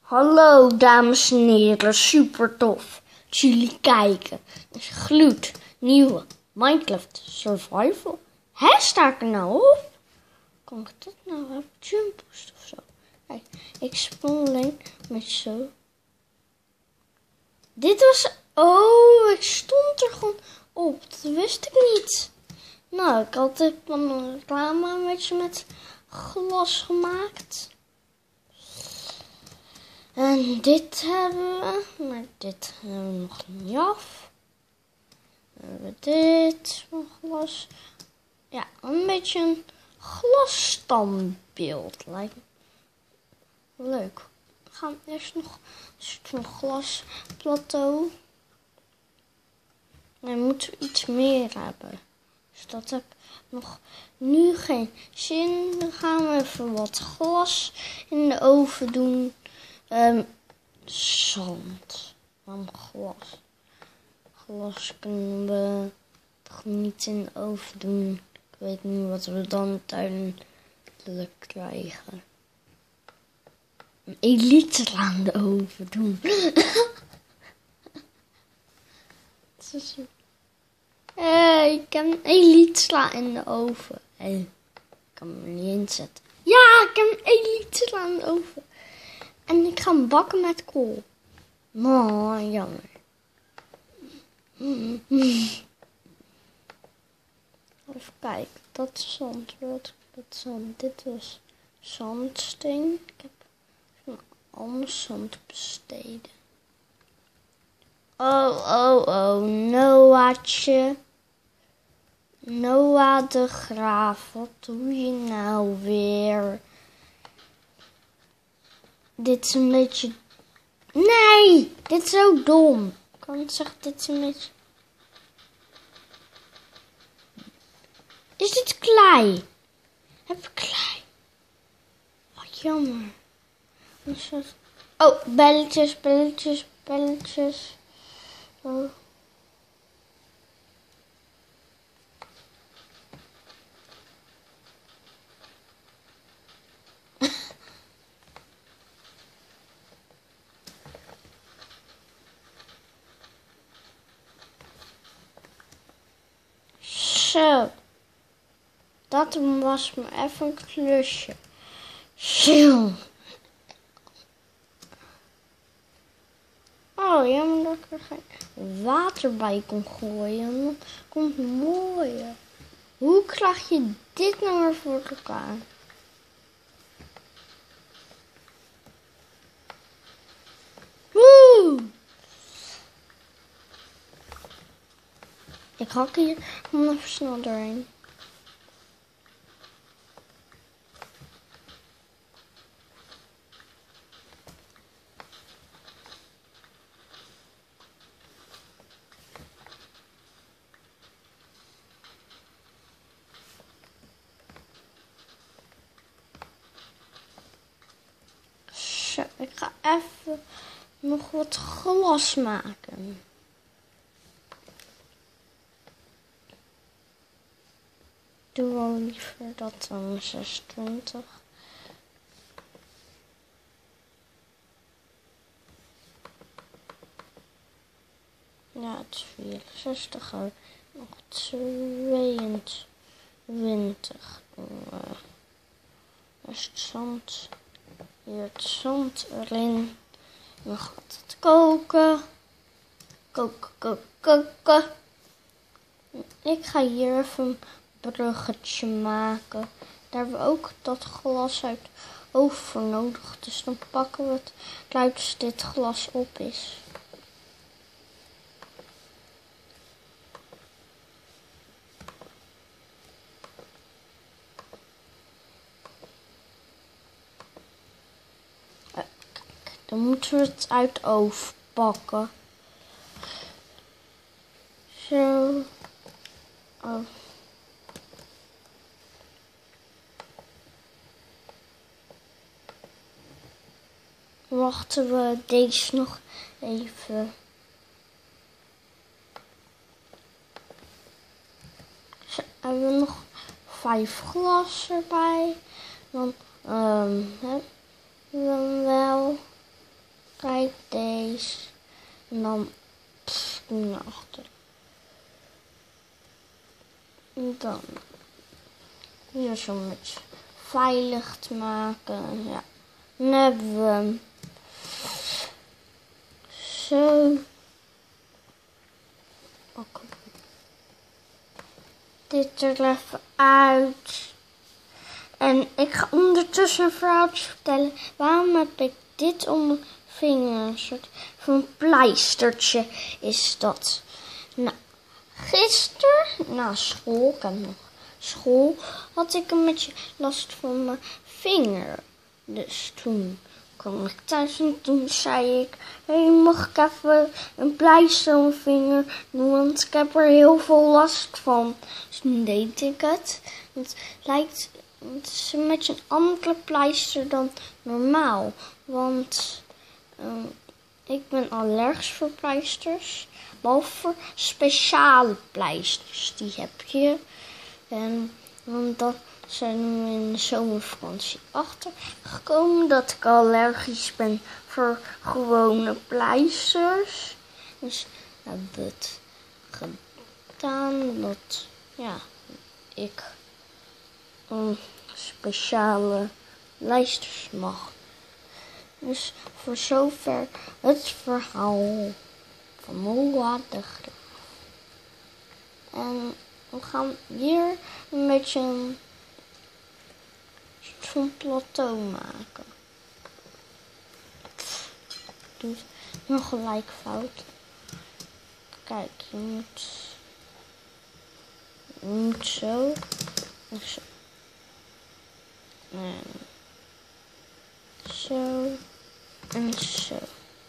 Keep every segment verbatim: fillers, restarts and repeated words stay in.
Hallo dames en heren, super tof dat jullie kijken. Het is gloed nieuwe Minecraft Survival. Hé, sta ik er nou op? Kan ik dat nou hebben? Jump boost of zo? Kijk, ik sprong alleen met zo. Dit was... Oh, ik stond er gewoon op. Dat wist ik niet. Nou, ik had dit van een reclame een beetje met glas gemaakt. En dit hebben we, maar dit hebben we nog niet af. Dan hebben we dit van glas. Ja, een beetje een glasstandbeeld lijkt me. Leuk. We gaan eerst nog een soort van glasplateau. En dan moeten we iets meer hebben. Dus dat heb nog nu geen zin. Dan gaan we even wat glas in de oven doen. Um, zand. Waarom glas? Glas kunnen we toch niet in de oven doen. Ik weet niet wat we dan uiteindelijk krijgen. Een elite aan de oven doen. Hey, ik heb een elite sla in de oven. Hey, ik kan hem niet inzetten. Ja, ik heb een elite sla in de oven. En ik ga hem bakken met kool. Oh, jammer. Even kijken. Dat is zand. Wat dat zand. Dit was zandsteen. Ik heb van anders zand besteden. Oh, oh, oh. Noah'tje. Noah de Graaf. Wat doe je nou weer? Dit is een beetje... Nee! Dit is zo dom. Ik kan zeggen, dit is een beetje... Is dit klei? Heb ik klei? Wat jammer. Oh, belletjes, belletjes, belletjes. Oh. Zo, dat was me even een klusje. Zo. Oh, jammer dat ik er geen water bij kon gooien. Dat komt mooi. Hoe krijg je dit nou weer voor elkaar? Woe! Ik hak hier gewoon even snel doorheen. Zo, ik ga even nog wat glas maken. Doe wel liever dat dan zesentwintig. Ja, het is vierenzestig. Nog tweeëntwintig. Uh, is het zand. Hier het zand erin. Dan gaat het koken. Koken, koken, koken. Ik ga hier even bruggetje maken. Daar hebben we ook dat glas uit oven voor nodig. Dus dan pakken we het als dit glas op is. Kijk, dan moeten we het uit oven pakken. Zo. Oh. Wachten we deze nog even. Zo, hebben we nog vijf glas erbij. Dan um, hebben we hem wel. En dan naar achter. En dan hier zo'n beetje veilig te maken. Ja. Dan hebben we hem zo. Ook dit er even uit. En ik ga ondertussen een verhaaltje vertellen. Waarom heb ik dit om mijn vinger? Een soort van pleistertje is dat. Nou, gisteren na school, ik heb nog school, had ik een beetje last van mijn vinger. Dus toen kwam ik thuis en toen zei ik, hey, mag ik even een pleister op mijn vinger doen, want ik heb er heel veel last van. Dus toen deed ik het. Het lijkt, het is een beetje een andere pleister dan normaal, want um, ik ben allergisch voor pleisters, behalve voor speciale pleisters, die heb je. En want dat zijn we in de zomervakantie achtergekomen dat ik allergisch ben voor gewone pleisters. Dus heb ik het gedaan dat ja, ik um, speciale pleisters mag. Dus voor zover het verhaal van Noah de Graaf. En we gaan hier een beetje een soort van plateau maken. Dus nog gelijk fout. Kijk, je moet, je moet zo en zo. En zo en zo.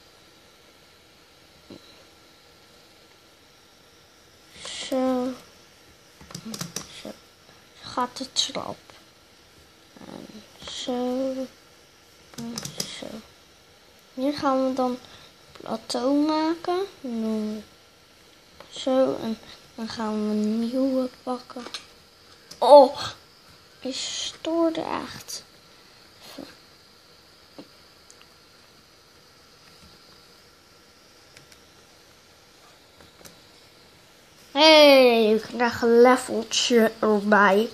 Zo. Zo. Gaat het slap. En zo. En zo. Hier gaan we dan plateau maken. Nu. Zo. En dan gaan we een nieuwe pakken. Oh. Ik stoorde echt. Even. Hey, ik krijg een leveltje erbij.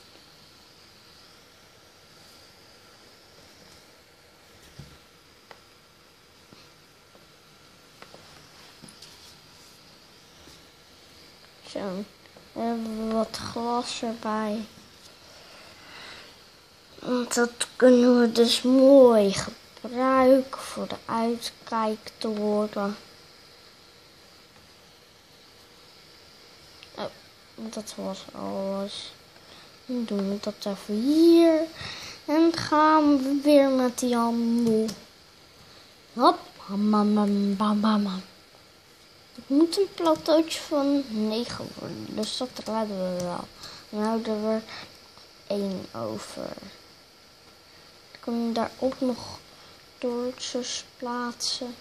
Zo, dan hebben we wat glas erbij. Want dat kunnen we dus mooi gebruiken voor de uitkijktoren. Oh, dat was alles. Dan doen we dat even hier. En gaan we weer met die handel. Hop, bam, bam, bam, bam, bam. Het moet een plateautje van negen worden, dus dat redden we wel. Dan houden we er één over. Dan kunnen we daar ook nog toortjes plaatsen.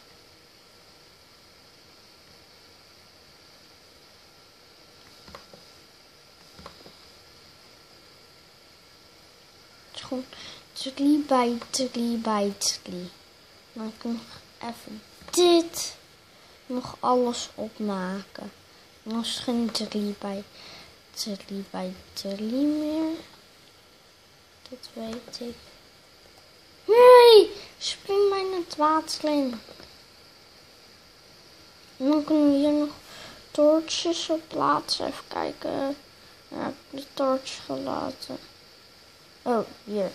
Het is gewoon drie bij drie bij drie. Dan kan ik even dit nog alles opmaken. Dan is het geen drie bij drie bij drie meer. Dat weet ik. Nee! Spring bijna het water in. En dan kunnen we hier nog toortjes op plaatsen. Even kijken. Ja, ik heb de toortjes gelaten. Oh, hier.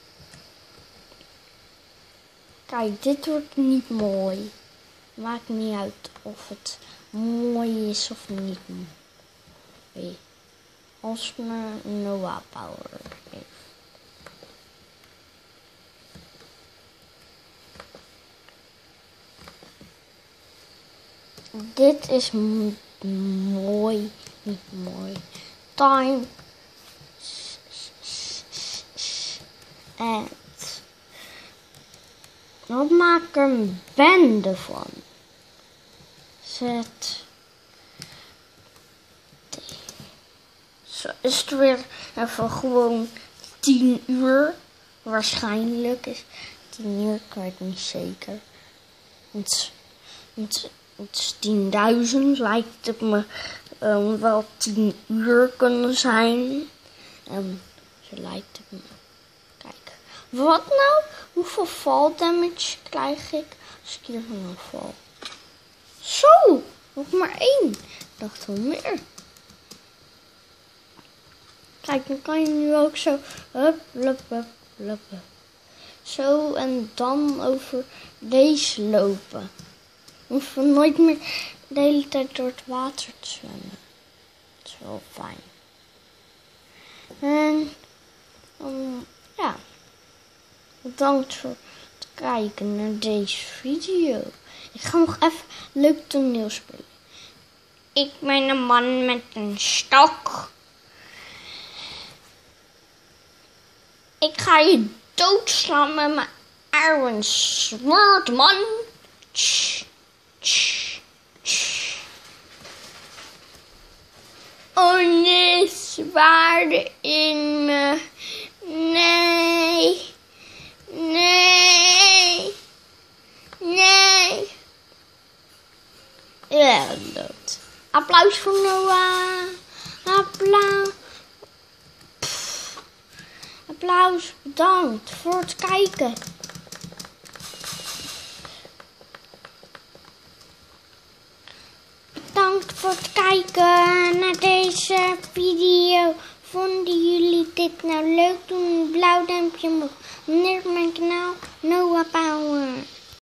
Kijk, dit wordt niet mooi. Maakt niet uit of het mooi is of niet mooi. Als me Noah Power heeft. Dit is mooi, niet mooi. Time. En wat maak ik er een bende van? Zet. Zo is het weer even gewoon tien uur. Waarschijnlijk is tien uur, ik weet niet zeker. Want, want Het is tienduizend, lijkt het me um, wel tien uur kunnen zijn. En zo lijkt het me. Kijk, wat nou? Hoeveel fall damage krijg ik als ik hier van val? Zo, nog maar één. Ik dacht wel meer. Kijk, dan kan je nu ook zo, hup, hup, hup, hup, hup. Zo en dan over deze lopen. Hoef je nooit meer de hele tijd door het water te zwemmen. Dat is wel fijn. En um, ja, bedankt voor het kijken naar deze video. Ik ga nog even een leuk toneel spelen. Ik ben een man met een stok. Ik ga je doodslaan met mijn iron sword, man. Tsch, tsch, tsch. Oh nee, zwaarden in me. Nee. Nee. Nee. Ja, dood. Applaus voor Noah. Applaus. Applaus, bedankt voor het kijken. Bedankt voor het kijken naar deze video. Vonden jullie dit nou leuk? Doe een blauw duimpje omhoog. Abonneer op mijn kanaal Noah Power.